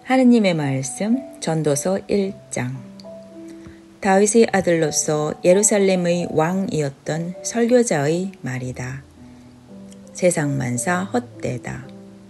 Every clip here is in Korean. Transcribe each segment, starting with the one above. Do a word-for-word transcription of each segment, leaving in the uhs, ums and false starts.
하느님의 말씀 전도서 일 장. 다윗의 아들로서 예루살렘의 왕이었던 설교자의 말이다. 세상 만사 헛되다.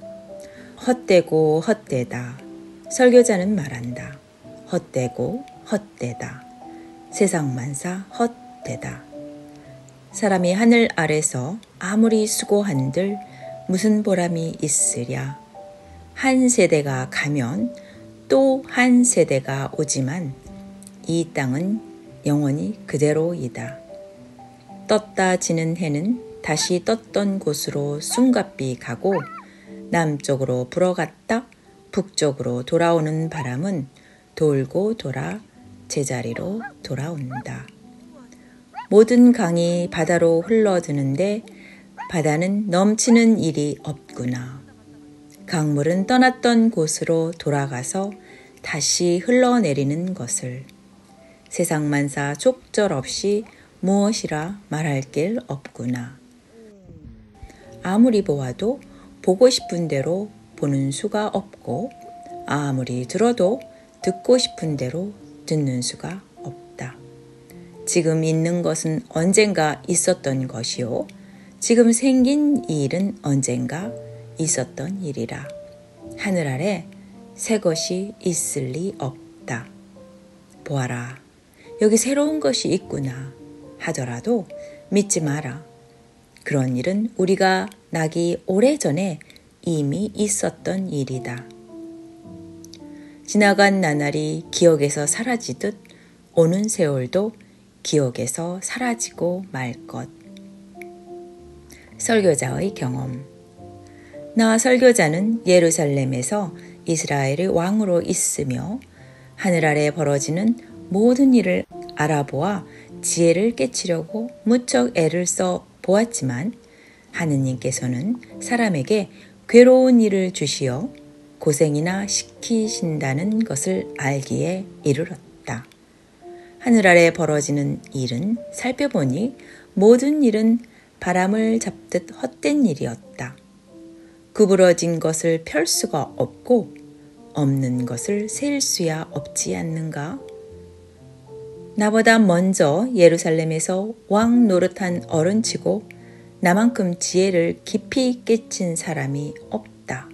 헛되고 헛되다. 설교자는 말한다. 헛되고 헛되다. 세상 만사 헛되다. 사람이 하늘 아래서 아무리 수고한들 무슨 보람이 있으랴. 한 세대가 가면 또 한 세대가 오지만 이 땅은 영원히 그대로이다. 떴다 지는 해는 다시 떴던 곳으로 숨가삐 가고 남쪽으로 불어갔다 북쪽으로 돌아오는 바람은 돌고 돌아 제자리로 돌아온다. 모든 강이 바다로 흘러드는데 바다는 넘치는 일이 없구나. 강물은 떠났던 곳으로 돌아가서 다시 흘러내리는 것을. 세상 만사 족절없이 무엇이라 말할 길 없구나. 아무리 보아도 보고 싶은 대로 보는 수가 없고 아무리 들어도 듣고 싶은 대로 듣는 수가 없다. 지금 있는 것은 언젠가 있었던 것이요. 지금 생긴 이 일은 언젠가 있었던 일이라. 하늘 아래 새 것이 있을 리 없다. 보아라, 여기 새로운 것이 있구나 하더라도 믿지 마라. 그런 일은 우리가 나기 오래전에 이미 있었던 일이다. 지나간 나날이 기억에서 사라지듯 오는 세월도 기억에서 사라지고 말 것. 설교자의 경험. 나 설교자는 예루살렘에서 이스라엘의 왕으로 있으며 하늘 아래 벌어지는 모든 일을 알아보아 지혜를 깨치려고 무척 애를 써 보았지만 하느님께서는 사람에게 괴로운 일을 주시어 고생이나 시키신다는 것을 알기에 이르렀다. 하늘 아래 벌어지는 일은 살펴보니 모든 일은 바람을 잡듯 헛된 일이었다. 구부러진 것을 펼 수가 없고 없는 것을 셀 수야 없지 않는가? 나보다 먼저 예루살렘에서 왕 노릇한 어른치고 나만큼 지혜를 깊이 깨친 사람이 없다.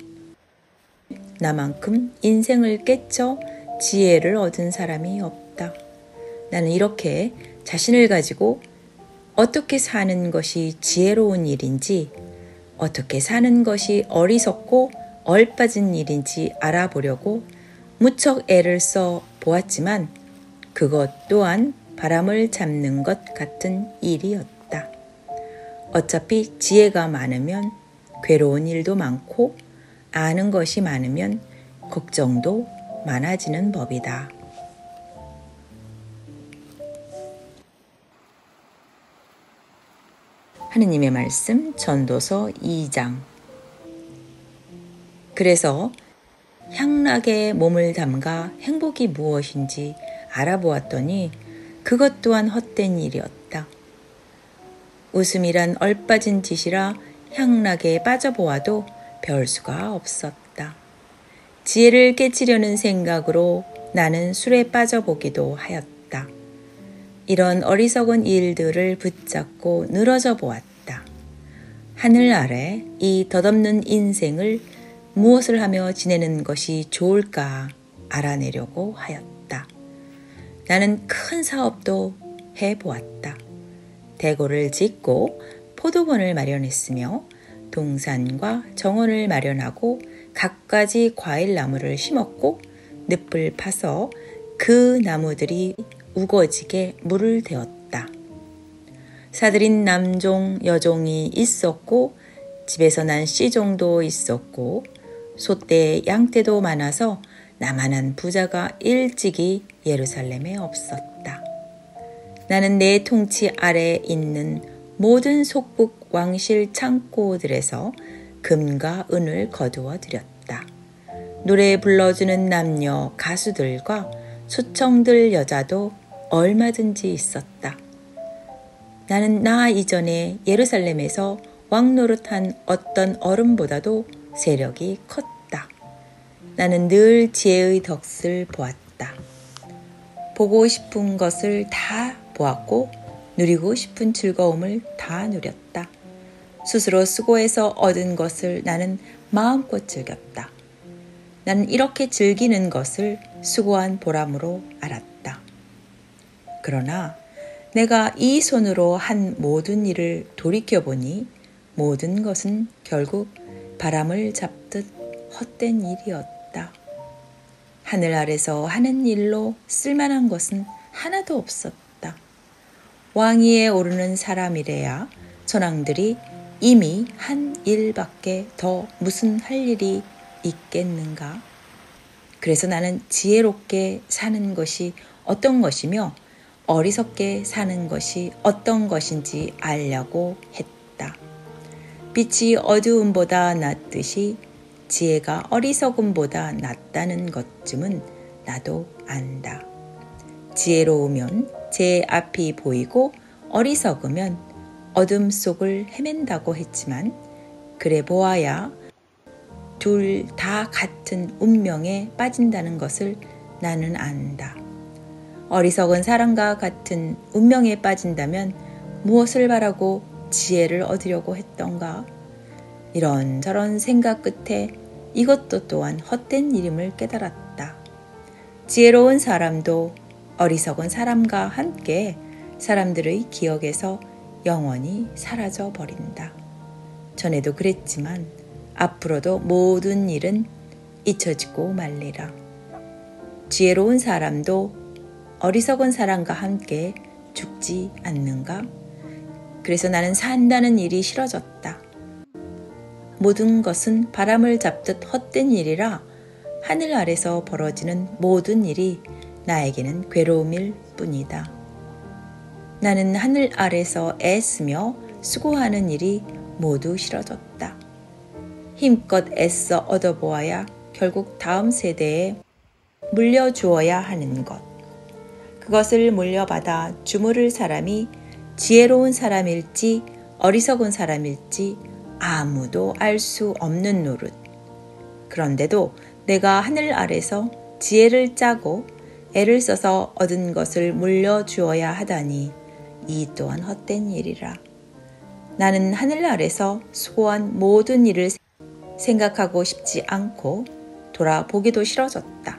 나만큼 인생을 깨쳐 지혜를 얻은 사람이 없다. 나는 이렇게 자신을 가지고 어떻게 사는 것이 지혜로운 일인지 어떻게 사는 것이 어리석고 얼빠진 일인지 알아보려고 무척 애를 써 보았지만 그것 또한 바람을 잡는 것 같은 일이었다. 어차피 지혜가 많으면 괴로운 일도 많고 아는 것이 많으면 걱정도 많아지는 법이다. 하느님의 말씀 전도서 이 장. 그래서 향락에 몸을 담가 행복이 무엇인지 알아보았더니 그것 또한 헛된 일이었다. 웃음이란 얼빠진 짓이라 향락에 빠져보아도 별 수가 없었다. 지혜를 깨치려는 생각으로 나는 술에 빠져보기도 하였다. 이런 어리석은 일들을 붙잡고 늘어져 보았다. 하늘 아래 이 덧없는 인생을 무엇을 하며 지내는 것이 좋을까 알아내려고 하였다. 나는 큰 사업도 해보았다. 대고를 짓고 포도원을 마련했으며 동산과 정원을 마련하고 갖가지 과일나무를 심었고 늪을 파서 그 나무들이 우거지게 물을 대었다. 사들인 남종, 여종이 있었고 집에서 난 씨종도 있었고 소떼, 양떼도 많아서 나만한 부자가 일찍이 예루살렘에 없었다. 나는 내 통치 아래에 있는 모든 속북 왕실 창고들에서 금과 은을 거두어 들였다. 노래 불러주는 남녀 가수들과 수청들 여자도 얼마든지 있었다. 나는 나 이전에 예루살렘에서 왕 노릇한 어떤 어른보다도 세력이 컸다. 나는 늘 지혜의 덕을 보았다. 보고 싶은 것을 다 보았고 누리고 싶은 즐거움을 다 누렸다. 스스로 수고해서 얻은 것을 나는 마음껏 즐겼다. 나는 이렇게 즐기는 것을 수고한 보람으로 알았다. 그러나 내가 이 손으로 한 모든 일을 돌이켜보니 모든 것은 결국 바람을 잡듯 헛된 일이었다. 하늘 아래서 하는 일로 쓸만한 것은 하나도 없었다. 왕위에 오르는 사람이래야 전왕들이 이미 한 일밖에 더 무슨 할 일이 있겠는가? 그래서 나는 지혜롭게 사는 것이 어떤 것이며 어리석게 사는 것이 어떤 것인지 알려고 했다. 빛이 어두움보다 낫듯이 지혜가 어리석음보다 낫다는 것쯤은 나도 안다. 지혜로우면 제 앞이 보이고 어리석으면 어둠 속을 헤맨다고 했지만 그래 보아야 둘 다 같은 운명에 빠진다는 것을 나는 안다. 어리석은 사람과 같은 운명에 빠진다면 무엇을 바라고 지혜를 얻으려고 했던가? 이런저런 생각 끝에 이것도 또한 헛된 일임을 깨달았다. 지혜로운 사람도 어리석은 사람과 함께 사람들의 기억에서 영원히 사라져 버린다. 전에도 그랬지만 앞으로도 모든 일은 잊혀지고 말리라. 지혜로운 사람도 어리석은 사람과 함께 죽지 않는가? 그래서 나는 산다는 일이 싫어졌다. 모든 것은 바람을 잡듯 헛된 일이라 하늘 아래서 벌어지는 모든 일이 나에게는 괴로움일 뿐이다. 나는 하늘 아래서 애쓰며 수고하는 일이 모두 싫어졌다. 힘껏 애써 얻어보아야 결국 다음 세대에 물려주어야 하는 것. 그것을 물려받아 주무를 사람이 지혜로운 사람일지 어리석은 사람일지 아무도 알 수 없는 노릇. 그런데도 내가 하늘 아래서 지혜를 짜고 애를 써서 얻은 것을 물려주어야 하다니 이 또한 헛된 일이라. 나는 하늘 아래서 수고한 모든 일을 생각하고 싶지 않고 돌아보기도 싫어졌다.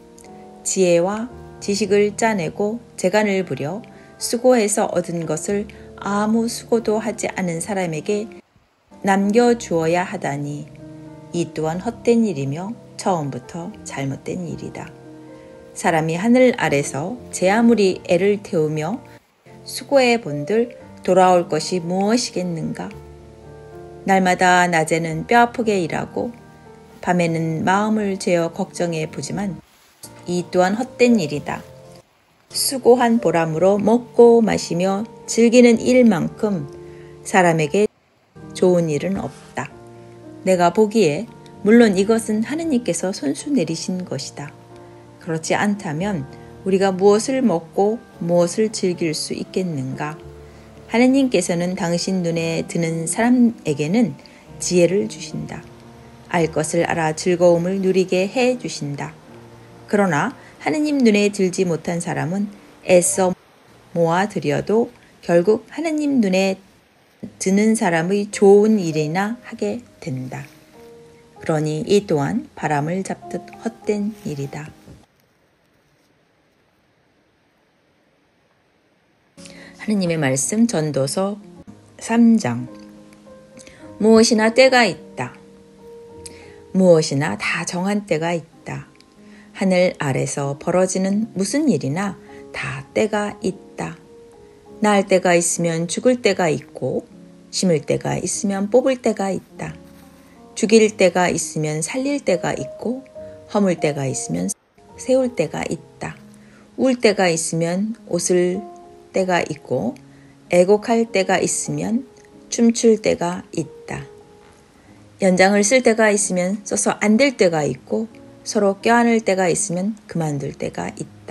지혜와 지식을 짜내고 재간을 부려 수고해서 얻은 것을 아무 수고도 하지 않은 사람에게 남겨주어야 하다니 이 또한 헛된 일이며 처음부터 잘못된 일이다. 사람이 하늘 아래서 제 아무리 애를 태우며 수고해 본들 돌아올 것이 무엇이겠는가? 날마다 낮에는 뼈아프게 일하고 밤에는 마음을 죄어 걱정해 보지만 이 또한 헛된 일이다. 수고한 보람으로 먹고 마시며 즐기는 일만큼 사람에게 좋은 일은 없다. 내가 보기에 물론 이것은 하느님께서 손수 내리신 것이다. 그렇지 않다면 우리가 무엇을 먹고 무엇을 즐길 수 있겠는가? 하느님께서는 당신 눈에 드는 사람에게는 지혜를 주신다. 알 것을 알아 즐거움을 누리게 해 주신다. 그러나 하느님 눈에 들지 못한 사람은 애써 모아들여도 결국 하느님 눈에 드는 사람의 좋은 일이나 하게 된다. 그러니 이 또한 바람을 잡듯 헛된 일이다. 하느님의 말씀 전도서 삼 장. 무엇이나 때가 있다. 무엇이나 다 정한 때가 있다. 하늘 아래서 벌어지는 무슨 일이나 다 때가 있다. 날 때가 있으면 죽을 때가 있고 심을 때가 있으면 뽑을 때가 있다. 죽일 때가 있으면 살릴 때가 있고 허물 때가 있으면 세울 때가 있다. 울 때가 있으면 웃을 때가 있고 애곡할 때가 있으면 춤출 때가 있다. 연장을 쓸 때가 있으면 써서 안 될 때가 있고 서로 껴안을 때가 있으면 그만둘 때가 있다.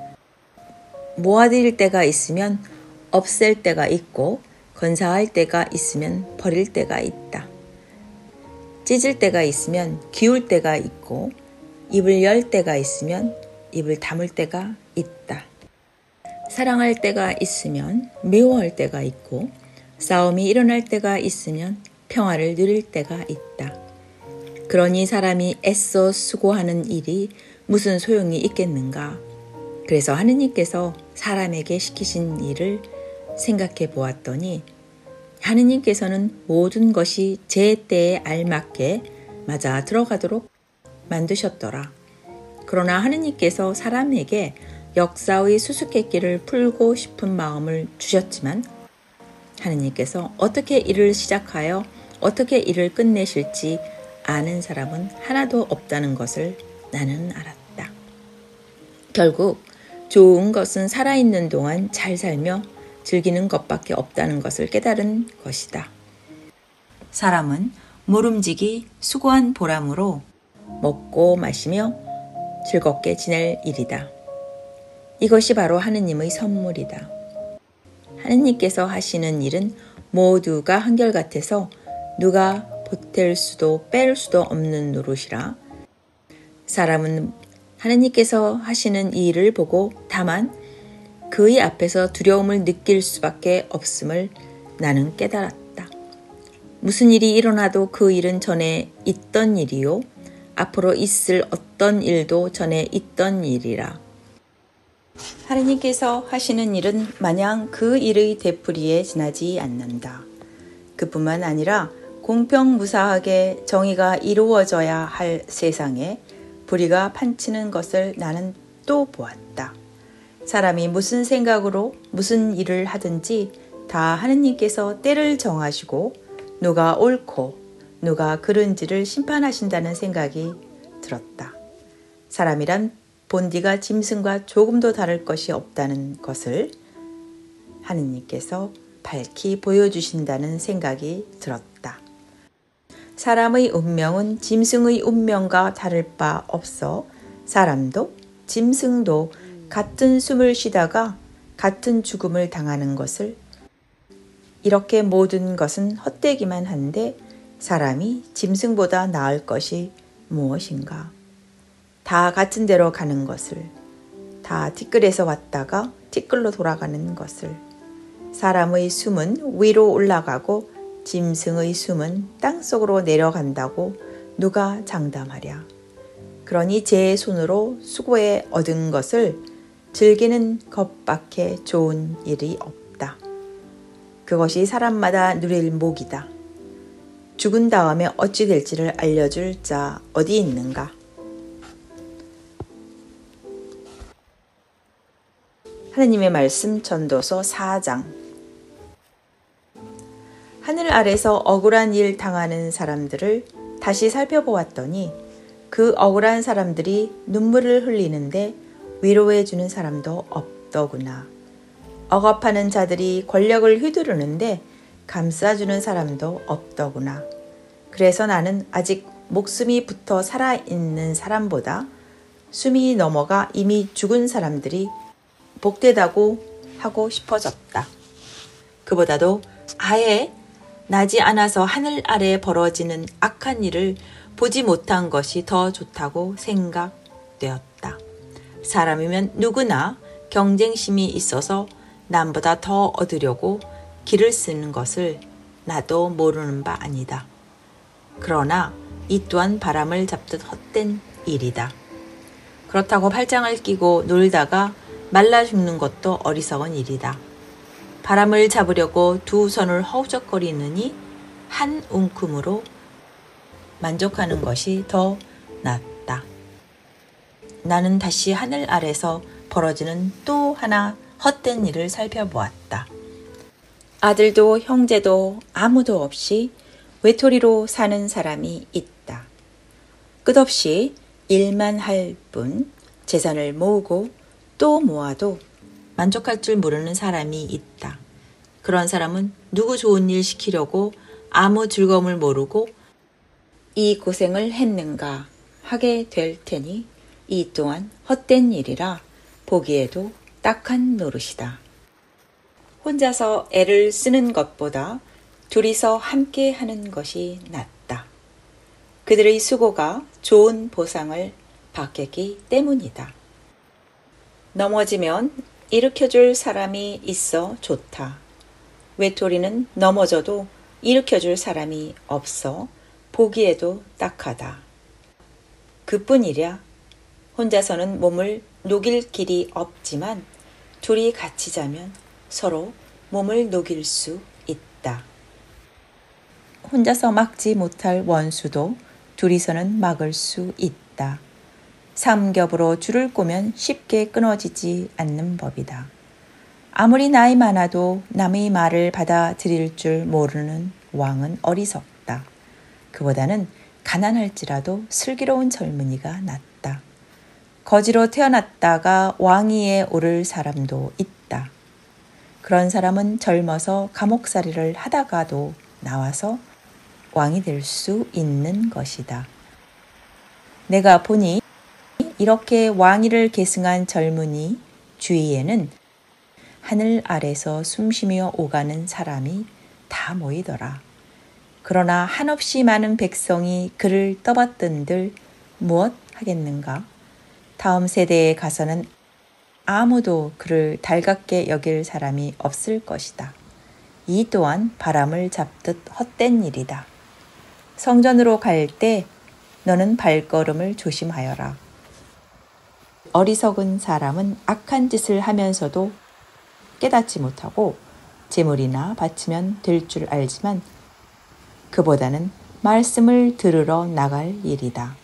모아들일 때가 있으면 없앨 때가 있고 건사할 때가 있으면 버릴 때가 있다. 찢을 때가 있으면 기울 때가 있고 입을 열 때가 있으면 입을 다물 때가 있다. 사랑할 때가 있으면 미워할 때가 있고 싸움이 일어날 때가 있으면 평화를 누릴 때가 있다. 그러니 사람이 애써 수고하는 일이 무슨 소용이 있겠는가? 그래서 하느님께서 사람에게 시키신 일을 생각해 보았더니 하느님께서는 모든 것이 제 때에 알맞게 맞아 들어가도록 만드셨더라. 그러나 하느님께서 사람에게 역사의 수수께끼를 풀고 싶은 마음을 주셨지만 하느님께서 어떻게 일을 시작하여 어떻게 일을 끝내실지 아는 사람은 하나도 없다는 것을 나는 알았다. 결국 좋은 것은 살아있는 동안 잘 살며 즐기는 것밖에 없다는 것을 깨달은 것이다. 사람은 모름지기 수고한 보람으로 먹고 마시며 즐겁게 지낼 일이다. 이것이 바로 하느님의 선물이다. 하느님께서 하시는 일은 모두가 한결같아서 누가 보탤 수도 뺄 수도 없는 노릇이라 사람은 하느님께서 하시는 이 일을 보고 다만 그의 앞에서 두려움을 느낄 수밖에 없음을 나는 깨달았다. 무슨 일이 일어나도 그 일은 전에 있던 일이요 앞으로 있을 어떤 일도 전에 있던 일이라. 하느님께서 하시는 일은 마냥 그 일의 되풀이에 지나지 않는다. 그뿐만 아니라 공평무사하게 정의가 이루어져야 할 세상에 불의가 판치는 것을 나는 또 보았다. 사람이 무슨 생각으로 무슨 일을 하든지 다 하느님께서 때를 정하시고 누가 옳고 누가 그른지를 심판하신다는 생각이 들었다. 사람이란 본디가 짐승과 조금도 다를 것이 없다는 것을 하느님께서 밝히 보여주신다는 생각이 들었다. 사람의 운명은 짐승의 운명과 다를 바 없어 사람도 짐승도 같은 숨을 쉬다가 같은 죽음을 당하는 것을 이렇게 모든 것은 헛되기만 한데 사람이 짐승보다 나을 것이 무엇인가? 다 같은 데로 가는 것을, 다 티끌에서 왔다가 티끌로 돌아가는 것을, 사람의 숨은 위로 올라가고 짐승의 숨은 땅속으로 내려간다고 누가 장담하랴. 그러니 제 손으로 수고해 얻은 것을 즐기는 것밖에 좋은 일이 없다. 그것이 사람마다 누릴 복이다. 죽은 다음에 어찌 될지를 알려줄 자 어디 있는가? 하느님의 말씀 전도서 사 장. 하늘 아래서 억울한 일 당하는 사람들을 다시 살펴보았더니 그 억울한 사람들이 눈물을 흘리는데 위로해 주는 사람도 없더구나. 억압하는 자들이 권력을 휘두르는데 감싸주는 사람도 없더구나. 그래서 나는 아직 목숨이 붙어 살아있는 사람보다 숨이 넘어가 이미 죽은 사람들이 복되다고 하고 싶어졌다. 그보다도 아예 나지 않아서 하늘 아래에 벌어지는 악한 일을 보지 못한 것이 더 좋다고 생각되었다. 사람이면 누구나 경쟁심이 있어서 남보다 더 얻으려고 길을 쓰는 것을 나도 모르는 바 아니다. 그러나 이 또한 바람을 잡듯 헛된 일이다. 그렇다고 팔짱을 끼고 놀다가 말라 죽는 것도 어리석은 일이다. 바람을 잡으려고 두 손을 허우적거리느니 한 움큼으로 만족하는 것이 더 낫다. 나는 다시 하늘 아래서 벌어지는 또 하나 헛된 일을 살펴보았다. 아들도 형제도 아무도 없이 외톨이로 사는 사람이 있다. 끝없이 일만 할 뿐 재산을 모으고 또 모아도 만족할 줄 모르는 사람이 있다. 그런 사람은 누구 좋은 일 시키려고 아무 즐거움을 모르고 이 고생을 했는가 하게 될 테니 이 또한 헛된 일이라 보기에도 딱한 노릇이다. 혼자서 애를 쓰는 것보다 둘이서 함께 하는 것이 낫다. 그들의 수고가 좋은 보상을 바뀌기 때문이다. 넘어지면 일으켜줄 사람이 있어 좋다. 외톨이는 넘어져도 일으켜줄 사람이 없어 보기에도 딱하다. 그뿐이랴. 혼자서는 몸을 녹일 길이 없지만 둘이 같이 자면 서로 몸을 녹일 수 있다. 혼자서 막지 못할 원수도 둘이서는 막을 수 있다. 삼겹으로 줄을 꼬면 쉽게 끊어지지 않는 법이다. 아무리 나이 많아도 남의 말을 받아들일 줄 모르는 왕은 어리석다. 그보다는 가난할지라도 슬기로운 젊은이가 낫다. 거지로 태어났다가 왕위에 오를 사람도 있다. 그런 사람은 젊어서 감옥살이를 하다가도 나와서 왕이 될 수 있는 것이다. 내가 보니 이렇게 왕위를 계승한 젊은이 주위에는 하늘 아래서 숨쉬며 오가는 사람이 다 모이더라. 그러나 한없이 많은 백성이 그를 떠받든들 무엇 하겠는가? 다음 세대에 가서는 아무도 그를 달갑게 여길 사람이 없을 것이다. 이 또한 바람을 잡듯 헛된 일이다. 성전으로 갈 때 너는 발걸음을 조심하여라. 어리석은 사람은 악한 짓을 하면서도 깨닫지 못하고 재물이나 바치면 될 줄 알지만 그보다는 말씀을 들으러 나갈 일이다.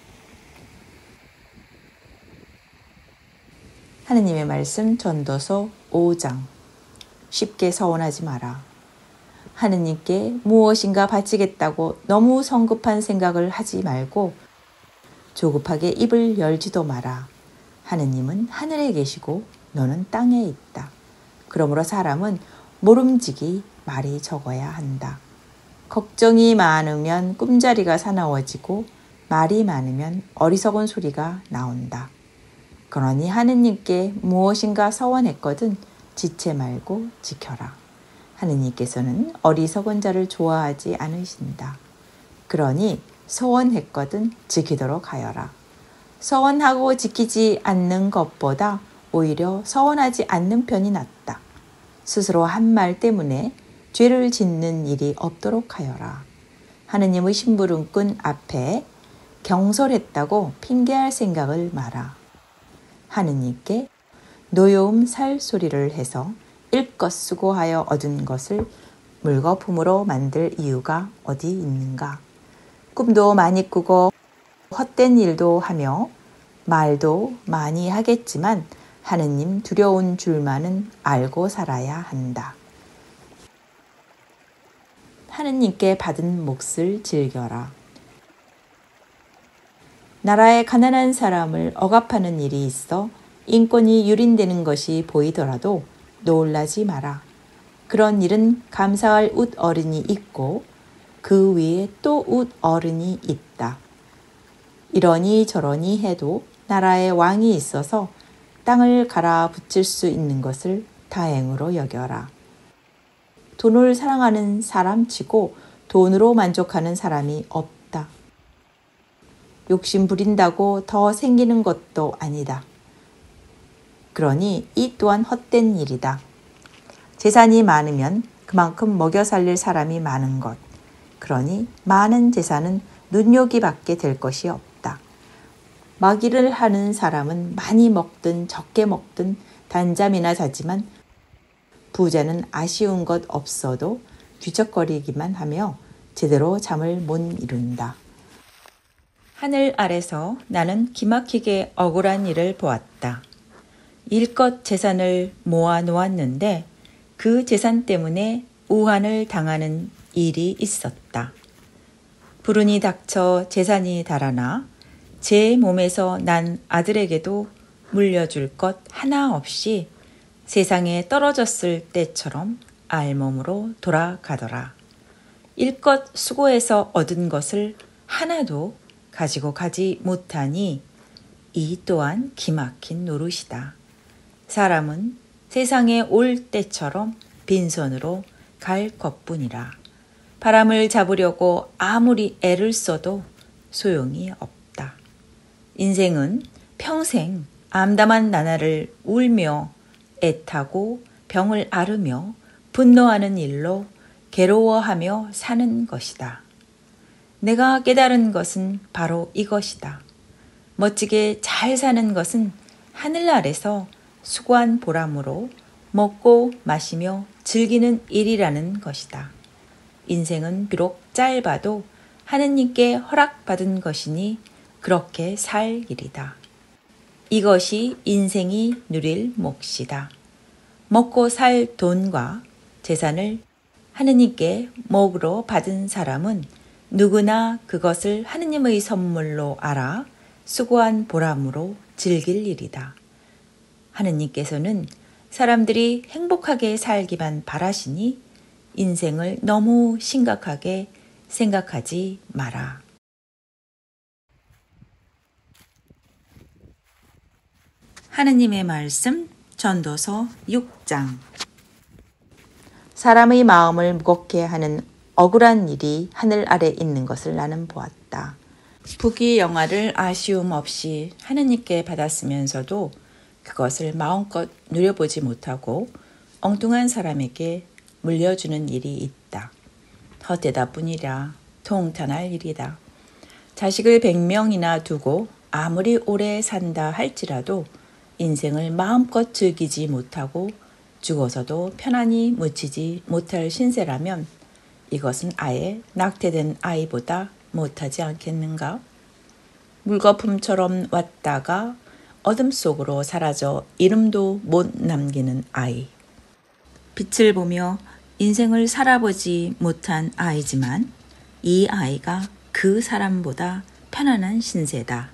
하느님의 말씀 전도서 오 장. 쉽게 서원하지 마라. 하느님께 무엇인가 바치겠다고 너무 성급한 생각을 하지 말고 조급하게 입을 열지도 마라. 하느님은 하늘에 계시고 너는 땅에 있다. 그러므로 사람은 모름지기 말이 적어야 한다. 걱정이 많으면 꿈자리가 사나워지고 말이 많으면 어리석은 소리가 나온다. 그러니 하느님께 무엇인가 서원했거든 지체 말고 지켜라. 하느님께서는 어리석은 자를 좋아하지 않으신다. 그러니 서원했거든 지키도록 하여라. 서원하고 지키지 않는 것보다 오히려 서원하지 않는 편이 낫다. 스스로 한 말 때문에 죄를 짓는 일이 없도록 하여라. 하느님의 심부름꾼 앞에 경솔했다고 핑계할 생각을 마라. 하느님께 노여움 살 소리를 해서 일껏 수고하여 얻은 것을 물거품으로 만들 이유가 어디 있는가? 꿈도 많이 꾸고 헛된 일도 하며 말도 많이 하겠지만 하느님 두려운 줄만은 알고 살아야 한다. 하느님께 받은 몫을 즐겨라. 나라의 가난한 사람을 억압하는 일이 있어 인권이 유린되는 것이 보이더라도 놀라지 마라. 그런 일은 감사할 웃 어른이 있고 그 위에 또 웃 어른이 있다. 이러니 저러니 해도 나라에 왕이 있어서 땅을 갈아붙일 수 있는 것을 다행으로 여겨라. 돈을 사랑하는 사람치고 돈으로 만족하는 사람이 없다. 욕심 부린다고 더 생기는 것도 아니다. 그러니 이 또한 헛된 일이다. 재산이 많으면 그만큼 먹여 살릴 사람이 많은 것. 그러니 많은 재산은 눈요기밖에 될 것이 없다. 마기를 하는 사람은 많이 먹든 적게 먹든 단잠이나 자지만 부자는 아쉬운 것 없어도 뒤척거리기만 하며 제대로 잠을 못 이룬다. 하늘 아래서 나는 기막히게 억울한 일을 보았다. 일껏 재산을 모아 놓았는데 그 재산 때문에 우환을 당하는 일이 있었다. 불운이 닥쳐 재산이 달아나 제 몸에서 난 아들에게도 물려줄 것 하나 없이 세상에 떨어졌을 때처럼 알몸으로 돌아가더라. 일껏 수고해서 얻은 것을 하나도 가지고 가지 못하니 이 또한 기막힌 노릇이다. 사람은 세상에 올 때처럼 빈손으로 갈 것뿐이라. 바람을 잡으려고 아무리 애를 써도 소용이 없다. 인생은 평생 암담한 나날을 울며 애타고 병을 앓으며 분노하는 일로 괴로워하며 사는 것이다. 내가 깨달은 것은 바로 이것이다. 멋지게 잘 사는 것은 하늘 아래서 수고한 보람으로 먹고 마시며 즐기는 일이라는 것이다. 인생은 비록 짧아도 하느님께 허락받은 것이니 그렇게 살 일이다. 이것이 인생이 누릴 몫이다. 먹고 살 돈과 재산을 하느님께 몫으로 받은 사람은 누구나 그것을 하느님의 선물로 알아 수고한 보람으로 즐길 일이다. 하느님께서는 사람들이 행복하게 살기만 바라시니 인생을 너무 심각하게 생각하지 마라. 하느님의 말씀 전도서 육 장. 사람의 마음을 무겁게 하는 억울한 일이 하늘 아래 있는 것을 나는 보았다. 부귀 영화를 아쉬움 없이 하느님께 받았으면서도 그것을 마음껏 누려보지 못하고 엉뚱한 사람에게 물려주는 일이 있다. 헛되다 뿐이라 통탄할 일이다. 자식을 백 명이나 두고 아무리 오래 산다 할지라도 인생을 마음껏 즐기지 못하고 죽어서도 편안히 묻히지 못할 신세라면 이것은 아예 낙태된 아이보다 못하지 않겠는가? 물거품처럼 왔다가 어둠 속으로 사라져 이름도 못 남기는 아이. 빛을 보며 인생을 살아보지 못한 아이지만 이 아이가 그 사람보다 편안한 신세다.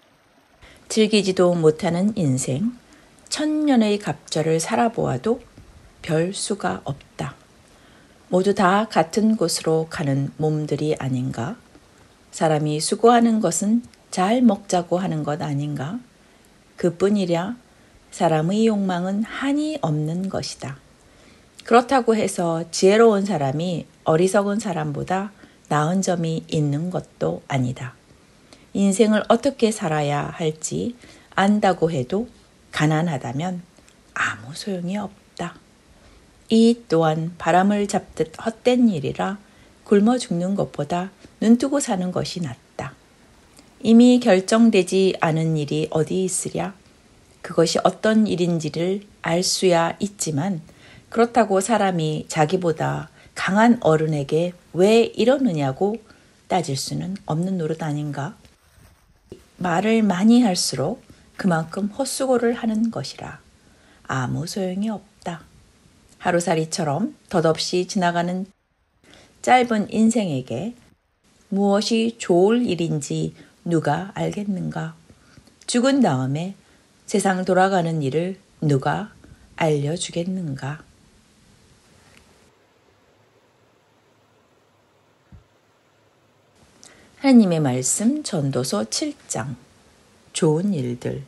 즐기지도 못하는 인생, 천년의 갑절을 살아보아도 별 수가 없다. 모두 다 같은 곳으로 가는 몸들이 아닌가? 사람이 수고하는 것은 잘 먹자고 하는 것 아닌가? 그뿐이랴 사람의 욕망은 한이 없는 것이다. 그렇다고 해서 지혜로운 사람이 어리석은 사람보다 나은 점이 있는 것도 아니다. 인생을 어떻게 살아야 할지 안다고 해도 가난하다면 아무 소용이 없다. 이 또한 바람을 잡듯 헛된 일이라 굶어 죽는 것보다 눈뜨고 사는 것이 낫다. 이미 결정되지 않은 일이 어디 있으랴? 그것이 어떤 일인지를 알 수야 있지만 그렇다고 사람이 자기보다 강한 어른에게 왜 이러느냐고 따질 수는 없는 노릇 아닌가? 말을 많이 할수록 그만큼 헛수고를 하는 것이라 아무 소용이 없다. 하루살이처럼 덧없이 지나가는 짧은 인생에게 무엇이 좋을 일인지 누가 알겠는가? 죽은 다음에 세상 돌아가는 일을 누가 알려주겠는가? 하느님의 말씀 전도서 칠 장. 좋은 일들.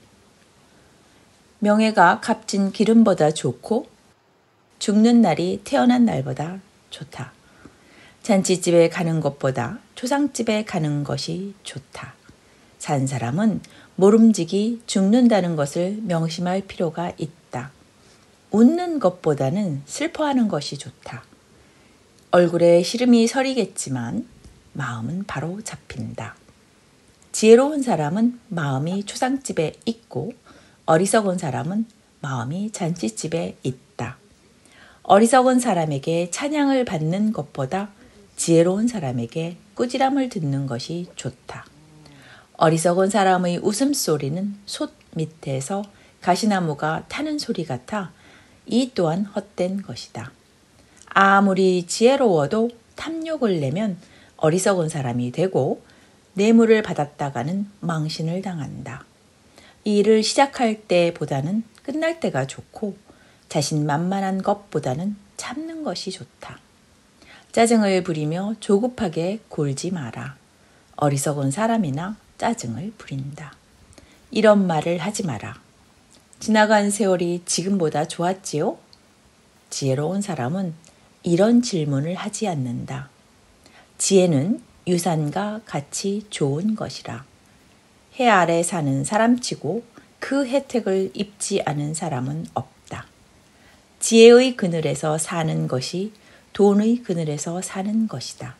명예가 값진 기름보다 좋고 죽는 날이 태어난 날보다 좋다. 잔치집에 가는 것보다 초상집에 가는 것이 좋다. 산 사람은 모름지기 죽는다는 것을 명심할 필요가 있다. 웃는 것보다는 슬퍼하는 것이 좋다. 얼굴에 시름이 서리겠지만 마음은 바로 잡힌다. 지혜로운 사람은 마음이 초상집에 있고 어리석은 사람은 마음이 잔치집에 있다. 어리석은 사람에게 찬양을 받는 것보다 지혜로운 사람에게 꾸지람을 듣는 것이 좋다. 어리석은 사람의 웃음소리는 솥 밑에서 가시나무가 타는 소리 같아 이 또한 헛된 것이다. 아무리 지혜로워도 탐욕을 내면 어리석은 사람이 되고 뇌물을 받았다가는 망신을 당한다. 이 일을 시작할 때보다는 끝날 때가 좋고 자신만만한 것보다는 참는 것이 좋다. 짜증을 부리며 조급하게 굴지 마라. 어리석은 사람이나 짜증을 부린다. 이런 말을 하지 마라. 지나간 세월이 지금보다 좋았지요? 지혜로운 사람은 이런 질문을 하지 않는다. 지혜는 유산과 같이 좋은 것이라. 해 아래 사는 사람치고 그 혜택을 입지 않은 사람은 없다. 지혜의 그늘에서 사는 것이 돈의 그늘에서 사는 것이다.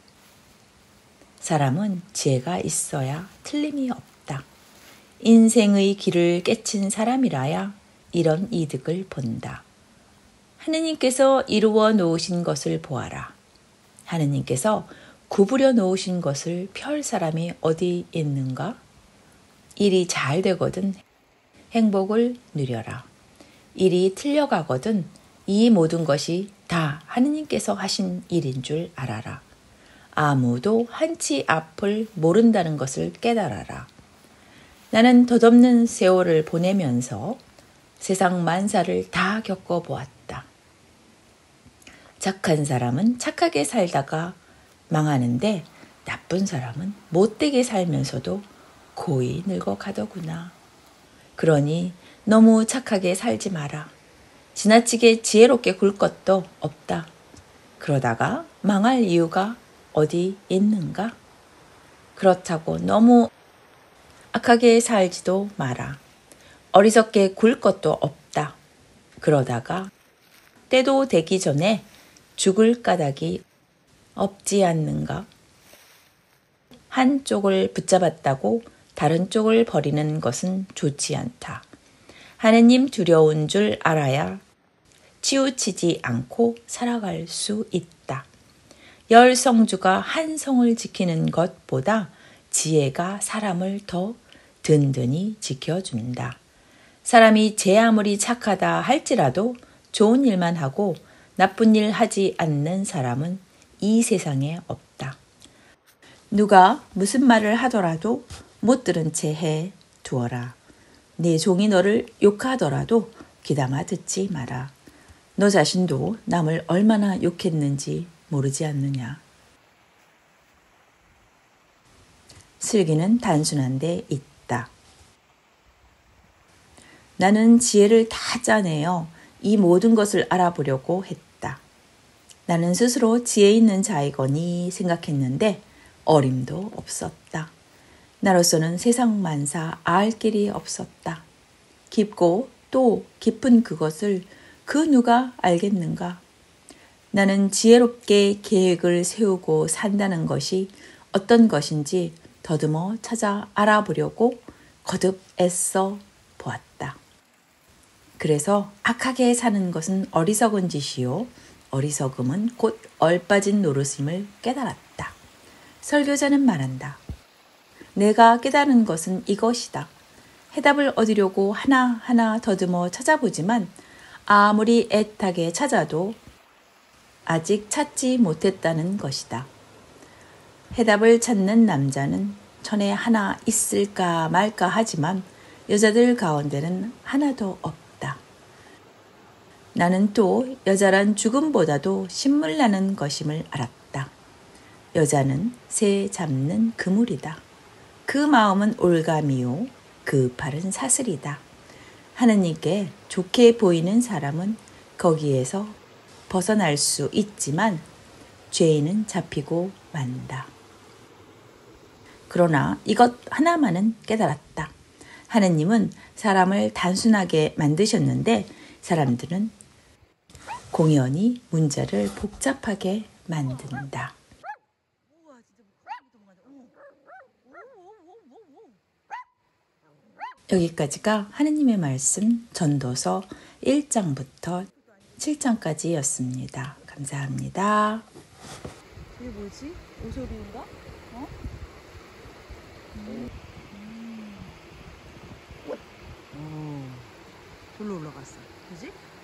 사람은 지혜가 있어야 틀림이 없다. 인생의 길을 깨친 사람이라야 이런 이득을 본다. 하느님께서 이루어 놓으신 것을 보아라. 하느님께서 구부려 놓으신 것을 펼 사람이 어디 있는가? 일이 잘 되거든 행복을 누려라. 일이 틀려가거든 이 모든 것이 다 하느님께서 하신 일인 줄 알아라. 아무도 한치 앞을 모른다는 것을 깨달아라. 나는 덧없는 세월을 보내면서 세상 만사를 다 겪어보았다. 착한 사람은 착하게 살다가 망하는데 나쁜 사람은 못되게 살면서도 고이 늙어가더구나. 그러니 너무 착하게 살지 마라. 지나치게 지혜롭게 굴 것도 없다. 그러다가 망할 이유가 어디 있는가? 그렇다고 너무 악하게 살지도 마라. 어리석게 굴 것도 없다. 그러다가 때도 되기 전에 죽을 까닭이 없지 않는가? 한쪽을 붙잡았다고 다른 쪽을 버리는 것은 좋지 않다. 하느님 두려운 줄 알아야 치우치지 않고 살아갈 수 있다. 열 성주가 한 성을 지키는 것보다 지혜가 사람을 더 든든히 지켜준다. 사람이 제 아무리 착하다 할지라도 좋은 일만 하고 나쁜 일 하지 않는 사람은 이 세상에 없다. 누가 무슨 말을 하더라도 못 들은 채 해 두어라. 내 종이 너를 욕하더라도 귀담아 듣지 마라. 너 자신도 남을 얼마나 욕했는지 모르지 않느냐. 슬기는 단순한 데 있다. 나는 지혜를 다 짜내어 이 모든 것을 알아보려고 했다. 나는 스스로 지혜 있는 자이거니 생각했는데 어림도 없었다. 나로서는 세상 만사 알 길이 없었다. 깊고 또 깊은 그것을 그 누가 알겠는가? 나는 지혜롭게 계획을 세우고 산다는 것이 어떤 것인지 더듬어 찾아 알아보려고 거듭 애써 보았다. 그래서 악하게 사는 것은 어리석은 짓이요 어리석음은 곧 얼빠진 노릇임을 깨달았다. 설교자는 말한다. 내가 깨달은 것은 이것이다. 해답을 얻으려고 하나하나 더듬어 찾아보지만 아무리 애타게 찾아도 아직 찾지 못했다는 것이다. 해답을 찾는 남자는 천에 하나 있을까 말까 하지만 여자들 가운데는 하나도 없다. 나는 또 여자란 죽음보다도 신물나는 것임을 알았다. 여자는 새 잡는 그물이다. 그 마음은 올가미요 그 팔은 사슬이다. 하느님께 좋게 보이는 사람은 거기에서 벗어날 수 있지만 죄에는 잡히고 만다. 그러나 이것 하나만은 깨달았다. 하느님은 사람을 단순하게 만드셨는데 사람들은 공연히 문제를 복잡하게 만든다. 여기까지가 하느님의 말씀 전도서 일 장부터 칠 장까지였습니다. 감사합니다. 이게 뭐지? 오소리인가? 어? 음. 음. 오, 절로 올라갔어. 그지?